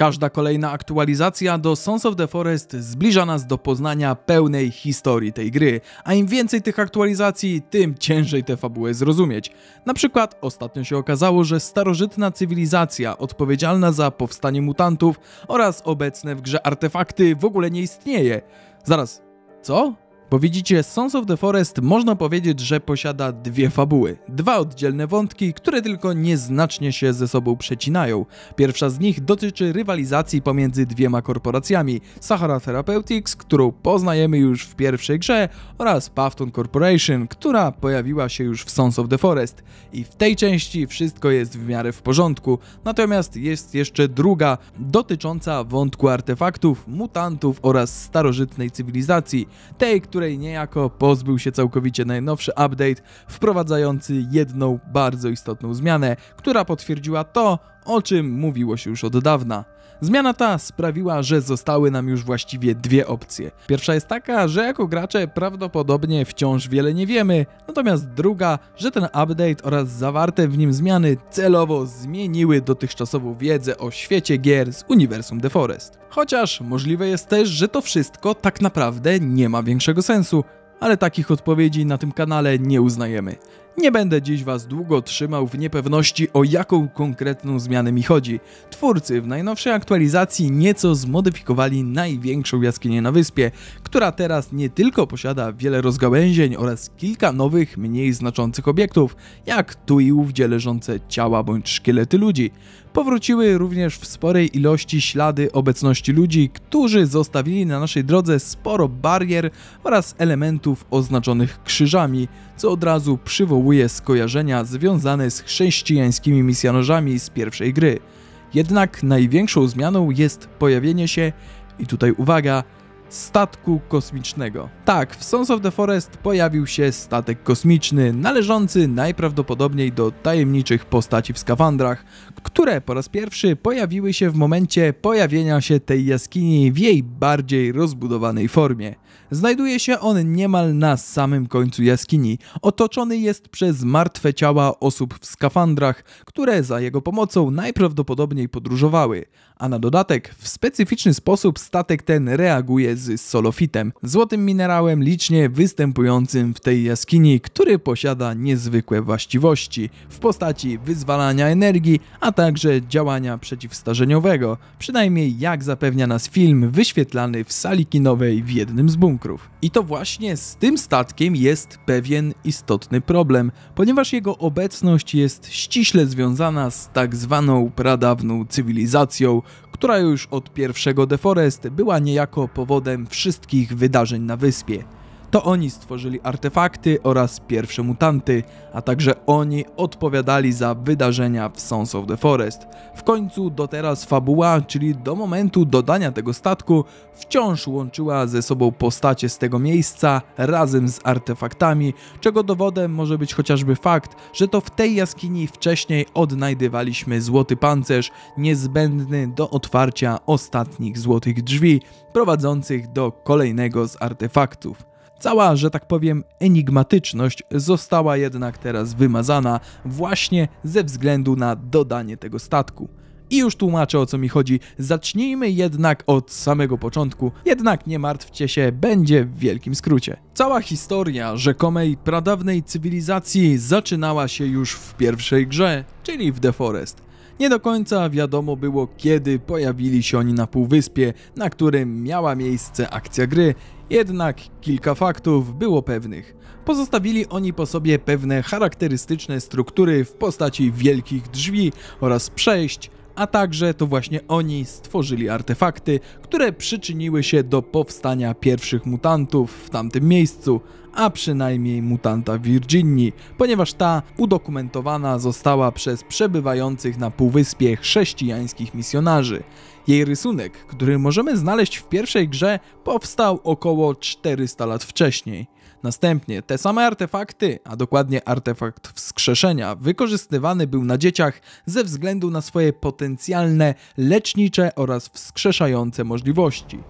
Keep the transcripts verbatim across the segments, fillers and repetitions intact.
Każda kolejna aktualizacja do Sons of the Forest zbliża nas do poznania pełnej historii tej gry, a im więcej tych aktualizacji, tym ciężej tę fabułę zrozumieć. Na przykład ostatnio się okazało, że starożytna cywilizacja odpowiedzialna za powstanie mutantów oraz obecne w grze artefakty w ogóle nie istnieje. Zaraz, co? Bo widzicie, Sons of the Forest można powiedzieć, że posiada dwie fabuły. Dwa oddzielne wątki, które tylko nieznacznie się ze sobą przecinają. Pierwsza z nich dotyczy rywalizacji pomiędzy dwiema korporacjami. Sahara Therapeutics, którą poznajemy już w pierwszej grze, oraz Pafton Corporation, która pojawiła się już w Sons of the Forest. I w tej części wszystko jest w miarę w porządku. Natomiast jest jeszcze druga, dotycząca wątku artefaktów, mutantów oraz starożytnej cywilizacji. Tej, która której niejako pozbył się całkowicie najnowszy update, wprowadzający jedną bardzo istotną zmianę, która potwierdziła to, o czym mówiło się już od dawna. Zmiana ta sprawiła, że zostały nam już właściwie dwie opcje. Pierwsza jest taka, że jako gracze prawdopodobnie wciąż wiele nie wiemy, natomiast druga, że ten update oraz zawarte w nim zmiany celowo zmieniły dotychczasową wiedzę o świecie gier z uniwersum The Forest. Chociaż możliwe jest też, że to wszystko tak naprawdę nie ma większego sensu, ale takich odpowiedzi na tym kanale nie uznajemy. Nie będę dziś was długo trzymał w niepewności, o jaką konkretną zmianę mi chodzi. Twórcy w najnowszej aktualizacji nieco zmodyfikowali największą jaskinię na wyspie, która teraz nie tylko posiada wiele rozgałęzień oraz kilka nowych, mniej znaczących obiektów, jak tu i ówdzie leżące ciała bądź szkielety ludzi. Powróciły również w sporej ilości ślady obecności ludzi, którzy zostawili na naszej drodze sporo barier oraz elementów oznaczonych krzyżami, co od razu przywołuje skojarzenia związane z chrześcijańskimi misjonarzami z pierwszej gry. Jednak największą zmianą jest pojawienie się, i tutaj uwaga, statku kosmicznego. Tak, w Sons of the Forest pojawił się statek kosmiczny, należący najprawdopodobniej do tajemniczych postaci w skafandrach, które po raz pierwszy pojawiły się w momencie pojawienia się tej jaskini w jej bardziej rozbudowanej formie. Znajduje się on niemal na samym końcu jaskini. Otoczony jest przez martwe ciała osób w skafandrach, które za jego pomocą najprawdopodobniej podróżowały. A na dodatek w specyficzny sposób statek ten reaguje z solofitem, złotym minerałem licznie występującym w tej jaskini, który posiada niezwykłe właściwości w postaci wyzwalania energii, a także działania przeciwstarzeniowego, przynajmniej jak zapewnia nas film wyświetlany w sali kinowej w jednym z bunkrów. I to właśnie z tym statkiem jest pewien istotny problem, ponieważ jego obecność jest ściśle związana z tak zwaną pradawną cywilizacją, która już od pierwszego The Forest była niejako powodem wszystkich wydarzeń na wyspie. To oni stworzyli artefakty oraz pierwsze mutanty, a także oni odpowiadali za wydarzenia w Sons of the Forest. W końcu do teraz fabuła, czyli do momentu dodania tego statku, wciąż łączyła ze sobą postacie z tego miejsca razem z artefaktami, czego dowodem może być chociażby fakt, że to w tej jaskini wcześniej odnajdywaliśmy złoty pancerz niezbędny do otwarcia ostatnich złotych drzwi prowadzących do kolejnego z artefaktów. Cała, że tak powiem, enigmatyczność została jednak teraz wymazana właśnie ze względu na dodanie tego statku. I już tłumaczę, o co mi chodzi, zacznijmy jednak od samego początku, jednak nie martwcie się, będzie w wielkim skrócie. Cała historia rzekomej pradawnej cywilizacji zaczynała się już w pierwszej grze, czyli w The Forest. Nie do końca wiadomo było, kiedy pojawili się oni na półwyspie, na którym miała miejsce akcja gry, jednak kilka faktów było pewnych. Pozostawili oni po sobie pewne charakterystyczne struktury w postaci wielkich drzwi oraz przejść, a także to właśnie oni stworzyli artefakty, które przyczyniły się do powstania pierwszych mutantów w tamtym miejscu, a przynajmniej mutanta Virginii, ponieważ ta udokumentowana została przez przebywających na półwyspie chrześcijańskich misjonarzy. Jej rysunek, który możemy znaleźć w pierwszej grze, powstał około czterysta lat wcześniej. Następnie te same artefakty, a dokładnie artefakt wskrzeszenia, wykorzystywany był na dzieciach ze względu na swoje potencjalne lecznicze oraz wskrzeszające możliwości.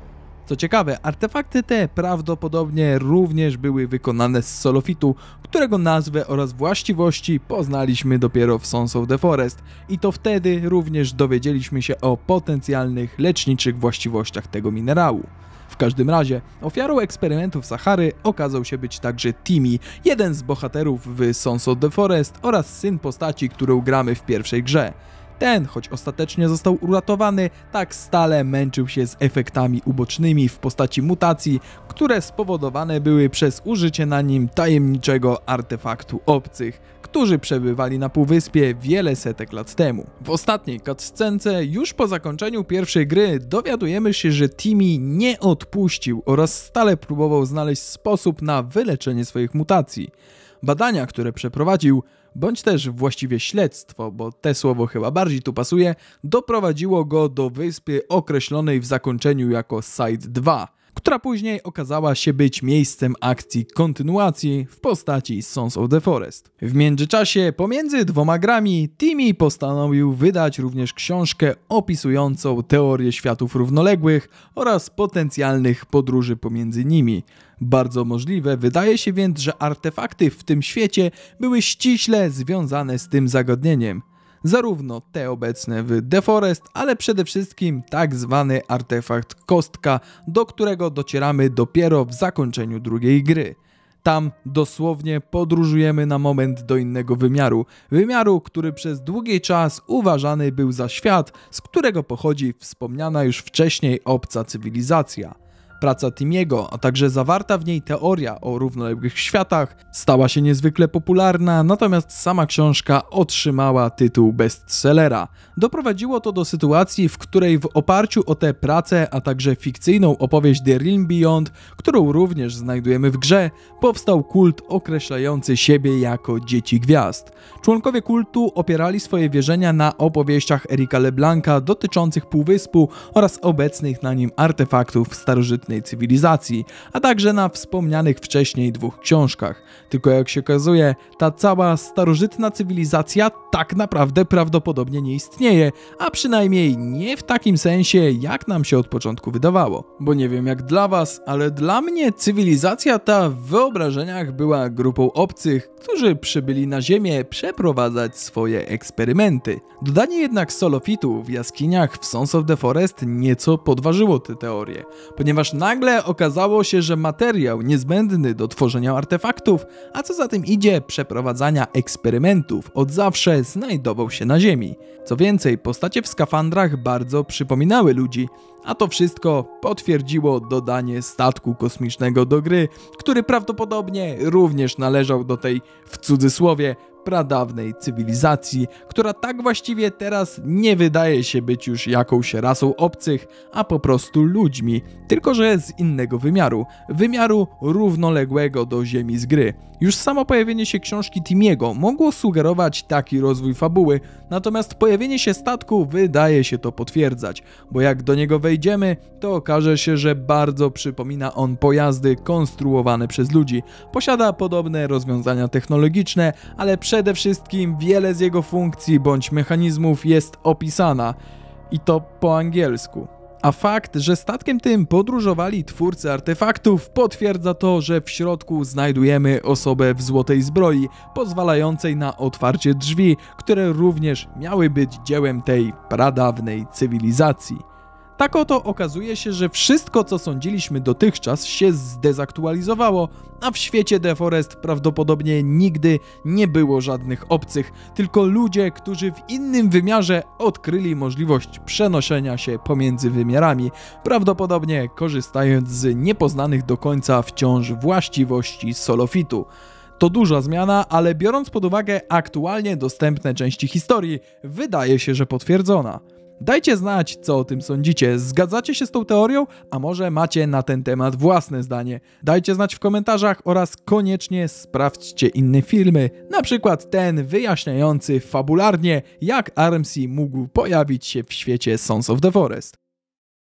Co ciekawe, artefakty te prawdopodobnie również były wykonane z solofitu, którego nazwę oraz właściwości poznaliśmy dopiero w Sons of the Forest i to wtedy również dowiedzieliśmy się o potencjalnych leczniczych właściwościach tego minerału. W każdym razie ofiarą eksperymentów Sahary okazał się być także Timmy, jeden z bohaterów w Sons of the Forest oraz syn postaci, którą gramy w pierwszej grze. Ten, choć ostatecznie został uratowany, tak stale męczył się z efektami ubocznymi w postaci mutacji, które spowodowane były przez użycie na nim tajemniczego artefaktu obcych, którzy przebywali na półwyspie wiele setek lat temu. W ostatniej cutscence, już po zakończeniu pierwszej gry, dowiadujemy się, że Timmy nie odpuścił oraz stale próbował znaleźć sposób na wyleczenie swoich mutacji. Badania, które przeprowadził, bądź też właściwie śledztwo, bo te słowo chyba bardziej tu pasuje, doprowadziło go do wyspy określonej w zakończeniu jako Site dwa, która później okazała się być miejscem akcji kontynuacji w postaci Sons of the Forest. W międzyczasie pomiędzy dwoma grami Timmy postanowił wydać również książkę opisującą teorię światów równoległych oraz potencjalnych podróży pomiędzy nimi. Bardzo możliwe wydaje się więc, że artefakty w tym świecie były ściśle związane z tym zagadnieniem. Zarówno te obecne w The Forest, ale przede wszystkim tak zwany artefakt Kostka, do którego docieramy dopiero w zakończeniu drugiej gry. Tam dosłownie podróżujemy na moment do innego wymiaru, wymiaru, który przez długi czas uważany był za świat, z którego pochodzi wspomniana już wcześniej obca cywilizacja. Praca Timmy'ego, a także zawarta w niej teoria o równoległych światach stała się niezwykle popularna, natomiast sama książka otrzymała tytuł bestsellera. Doprowadziło to do sytuacji, w której w oparciu o tę pracę, a także fikcyjną opowieść The Realm Beyond, którą również znajdujemy w grze, powstał kult określający siebie jako Dzieci Gwiazd. Członkowie kultu opierali swoje wierzenia na opowieściach Erika LeBlanca dotyczących Półwyspu oraz obecnych na nim artefaktów starożytnych cywilizacji, a także na wspomnianych wcześniej dwóch książkach. Tylko jak się okazuje, ta cała starożytna cywilizacja tak naprawdę prawdopodobnie nie istnieje, a przynajmniej nie w takim sensie, jak nam się od początku wydawało. Bo nie wiem jak dla was, ale dla mnie cywilizacja ta w wyobrażeniach była grupą obcych, którzy przybyli na Ziemię przeprowadzać swoje eksperymenty. Dodanie jednak solofitu w jaskiniach w Sons of the Forest nieco podważyło tę teorię, ponieważ nagle okazało się, że materiał niezbędny do tworzenia artefaktów, a co za tym idzie przeprowadzania eksperymentów, od zawsze znajdował się na Ziemi. Co więcej, postacie w skafandrach bardzo przypominały ludzi, a to wszystko potwierdziło dodanie statku kosmicznego do gry, który prawdopodobnie również należał do tej, w cudzysłowie, pradawnej cywilizacji, która tak właściwie teraz nie wydaje się być już jakąś rasą obcych, a po prostu ludźmi, tylko że z innego wymiaru, wymiaru równoległego do Ziemi z gry. Już samo pojawienie się książki Timmy'ego mogło sugerować taki rozwój fabuły, natomiast pojawienie się statku wydaje się to potwierdzać, bo jak do niego wejdziemy, to okaże się, że bardzo przypomina on pojazdy konstruowane przez ludzi. Posiada podobne rozwiązania technologiczne, ale przede wszystkim wiele z jego funkcji bądź mechanizmów jest opisana i to po angielsku. A fakt, że statkiem tym podróżowali twórcy artefaktów, potwierdza to, że w środku znajdujemy osobę w złotej zbroi, pozwalającej na otwarcie drzwi, które również miały być dziełem tej pradawnej cywilizacji. Tak oto okazuje się, że wszystko, co sądziliśmy dotychczas, się zdezaktualizowało, a w świecie The Forest prawdopodobnie nigdy nie było żadnych obcych, tylko ludzie, którzy w innym wymiarze odkryli możliwość przenoszenia się pomiędzy wymiarami, prawdopodobnie korzystając z niepoznanych do końca wciąż właściwości solofitu. To duża zmiana, ale biorąc pod uwagę aktualnie dostępne części historii, wydaje się, że potwierdzona. Dajcie znać, co o tym sądzicie. Zgadzacie się z tą teorią? A może macie na ten temat własne zdanie? Dajcie znać w komentarzach oraz koniecznie sprawdźcie inne filmy, na przykład ten wyjaśniający fabularnie, jak Armsy mógł pojawić się w świecie Sons of the Forest.